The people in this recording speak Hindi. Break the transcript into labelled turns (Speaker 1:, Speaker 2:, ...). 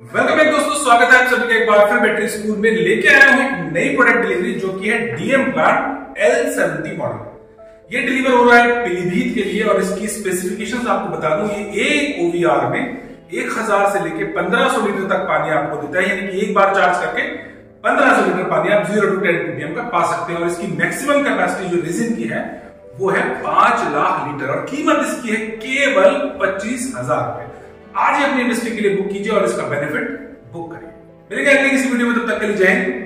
Speaker 1: वेलकम बैक दोस्तों, स्वागत है आप सभी का एक बार फिर बैटरी स्कूल में। लेके आया हूं एक नई प्रोडक्ट डिलीवरी जो कि है डीएम प्लांट L70 मॉडल। ये डिलीवर हो रहा है पीलीभीत के लिए और इसकी स्पेसिफिकेशंस आपको बता दूं। ये एक ओवीआर में 1000 से लेके 1500 लीटर तक पानी आपको देता है, यानी कि एक बार चार्ज करके 1500 लीटर पानी आप 0 to 10 ppm का पा सकते हैं। और इसकी मैक्सिमम कैपेसिटी जो रेजिन की है वो है 5 लाख लीटर और कीमत इसकी है केवल 25,000 रुपए। आज ही अपनी इंडस्ट्री के लिए बुक कीजिए और इसका बेनिफिट बुक करिए। मिलेंगे अगले किसी वीडियो में, तब तक के लिए जय हिंद।